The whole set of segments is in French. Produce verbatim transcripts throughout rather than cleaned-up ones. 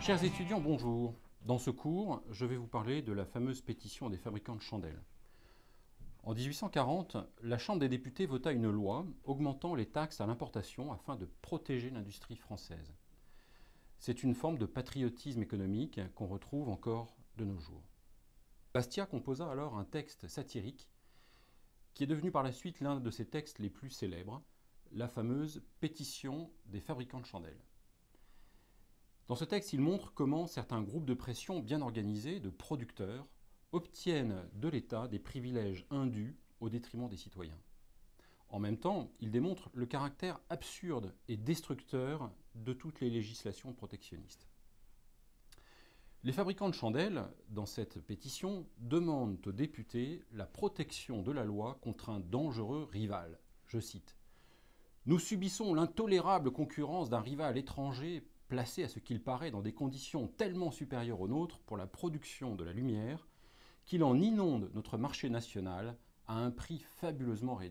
Chers étudiants, bonjour. Dans ce cours, je vais vous parler de la fameuse pétition des fabricants de chandelles. En mille huit cent quarante, la Chambre des députés vota une loi augmentant les taxes à l'importation afin de protéger l'industrie française. C'est une forme de patriotisme économique qu'on retrouve encore de nos jours. Bastiat composa alors un texte satirique qui est devenu par la suite l'un de ses textes les plus célèbres, la fameuse pétition des fabricants de chandelles. Dans ce texte, il montre comment certains groupes de pression bien organisés, de producteurs, obtiennent de l'État des privilèges indus au détriment des citoyens. En même temps, il démontre le caractère absurde et destructeur de toutes les législations protectionnistes. Les fabricants de chandelles, dans cette pétition, demandent aux députés la protection de la loi contre un dangereux rival. Je cite : « Nous subissons l'intolérable concurrence d'un rival étranger placé à ce qu'il paraît dans des conditions tellement supérieures aux nôtres pour la production de la lumière qu'il en inonde notre marché national à un prix fabuleusement réduit. »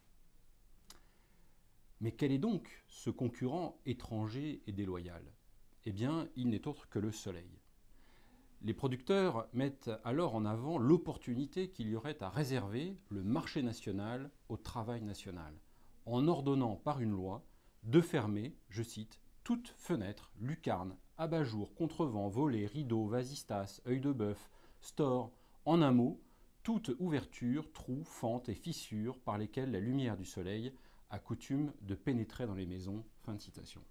Mais quel est donc ce concurrent étranger et déloyal ? Eh bien, il n'est autre que le soleil. Les producteurs mettent alors en avant l'opportunité qu'il y aurait à réserver le marché national au travail national, en ordonnant par une loi de fermer, je cite, toutes fenêtres, lucarnes, abat-jour, contrevents, volets, rideaux, vasistas, œil de bœuf, stores, en un mot, toute ouverture, trous, fentes et fissures par lesquelles la lumière du soleil a coutume de pénétrer dans les maisons. Fin de citation.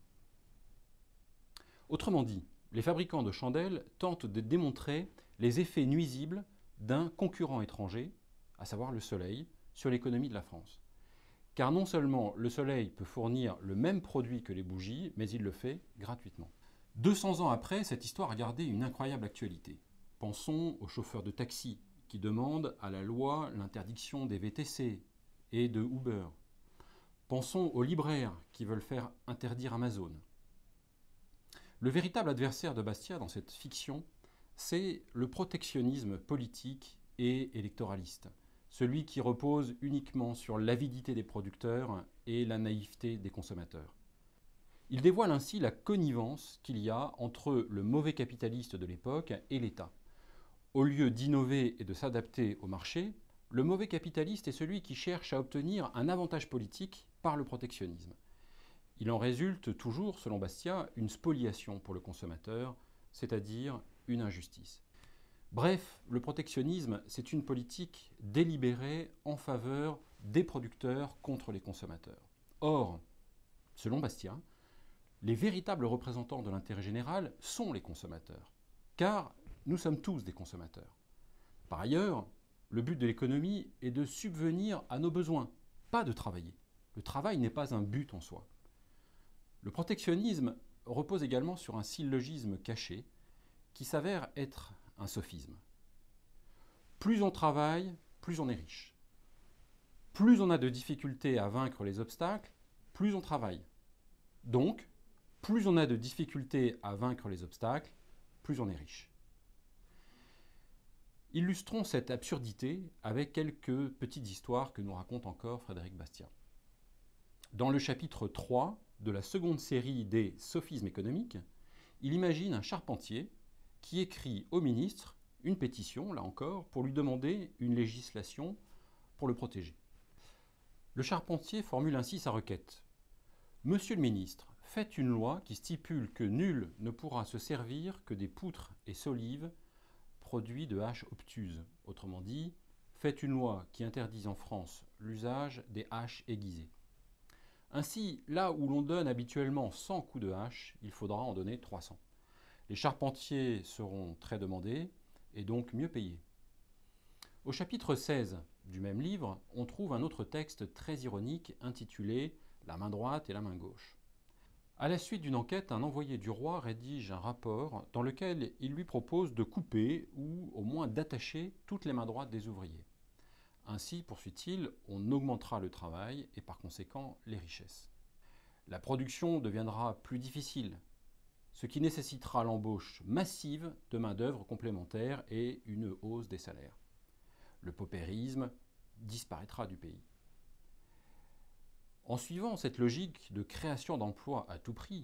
Autrement dit, les fabricants de chandelles tentent de démontrer les effets nuisibles d'un concurrent étranger, à savoir le soleil, sur l'économie de la France. Car non seulement le soleil peut fournir le même produit que les bougies, mais il le fait gratuitement. deux cents ans après, cette histoire a gardé une incroyable actualité. Pensons aux chauffeurs de taxi qui demandent à la loi l'interdiction des V T C et de Uber. Pensons aux libraires qui veulent faire interdire Amazon. Le véritable adversaire de Bastiat dans cette fiction, c'est le protectionnisme politique et électoraliste, celui qui repose uniquement sur l'avidité des producteurs et la naïveté des consommateurs. Il dévoile ainsi la connivence qu'il y a entre le mauvais capitaliste de l'époque et l'État. Au lieu d'innover et de s'adapter au marché, le mauvais capitaliste est celui qui cherche à obtenir un avantage politique par le protectionnisme. Il en résulte toujours, selon Bastiat, une spoliation pour le consommateur, c'est-à-dire une injustice. Bref, le protectionnisme, c'est une politique délibérée en faveur des producteurs contre les consommateurs. Or, selon Bastiat, les véritables représentants de l'intérêt général sont les consommateurs, car nous sommes tous des consommateurs. Par ailleurs, le but de l'économie est de subvenir à nos besoins, pas de travailler. Le travail n'est pas un but en soi. Le protectionnisme repose également sur un syllogisme caché qui s'avère être un sophisme. Plus on travaille, plus on est riche. Plus on a de difficultés à vaincre les obstacles, plus on travaille. Donc, plus on a de difficultés à vaincre les obstacles, plus on est riche. Illustrons cette absurdité avec quelques petites histoires que nous raconte encore Frédéric Bastiat. Dans le chapitre trois de la seconde série des Sophismes économiques, il imagine un charpentier qui écrit au ministre une pétition, là encore, pour lui demander une législation pour le protéger. Le charpentier formule ainsi sa requête. « Monsieur le ministre, faites une loi qui stipule que nul ne pourra se servir que des poutres et solives produits de haches obtuses. Autrement dit, faites une loi qui interdise en France l'usage des haches aiguisées. Ainsi, là où l'on donne habituellement cent coups de hache, il faudra en donner trois cents. Les charpentiers seront très demandés et donc mieux payés. » Au chapitre seize du même livre, on trouve un autre texte très ironique intitulé « La main droite et la main gauche ». À la suite d'une enquête, un envoyé du roi rédige un rapport dans lequel il lui propose de couper ou au moins d'attacher toutes les mains droites des ouvriers. Ainsi, poursuit-il, on augmentera le travail et par conséquent les richesses. La production deviendra plus difficile, ce qui nécessitera l'embauche massive de main-d'œuvre complémentaire et une hausse des salaires. Le paupérisme disparaîtra du pays. En suivant cette logique de création d'emplois à tout prix,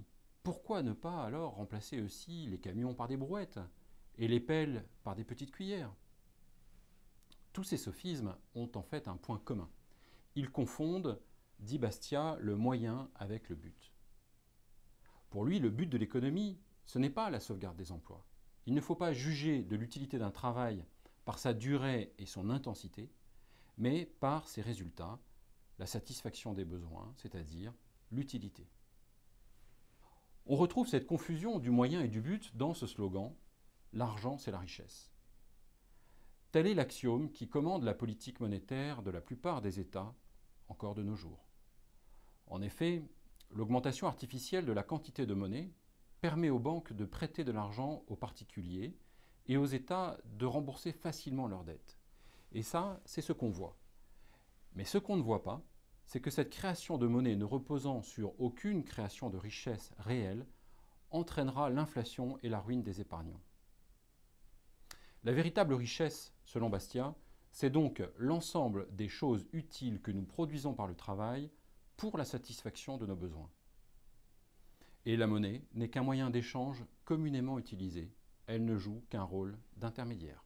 pourquoi ne pas alors remplacer aussi les camions par des brouettes et les pelles par des petites cuillères? Tous ces sophismes ont en fait un point commun. Ils confondent, dit Bastiat, le moyen avec le but. Pour lui, le but de l'économie, ce n'est pas la sauvegarde des emplois. Il ne faut pas juger de l'utilité d'un travail par sa durée et son intensité, mais par ses résultats, la satisfaction des besoins, c'est-à-dire l'utilité. On retrouve cette confusion du moyen et du but dans ce slogan « L'argent, c'est la richesse ». Tel est l'axiome qui commande la politique monétaire de la plupart des États encore de nos jours. En effet, l'augmentation artificielle de la quantité de monnaie permet aux banques de prêter de l'argent aux particuliers et aux États de rembourser facilement leurs dettes. Et ça, c'est ce qu'on voit. Mais ce qu'on ne voit pas, c'est que cette création de monnaie ne reposant sur aucune création de richesse réelle entraînera l'inflation et la ruine des épargnants. La véritable richesse, selon Bastiat, c'est donc l'ensemble des choses utiles que nous produisons par le travail pour la satisfaction de nos besoins. Et la monnaie n'est qu'un moyen d'échange communément utilisé. Elle ne joue qu'un rôle d'intermédiaire.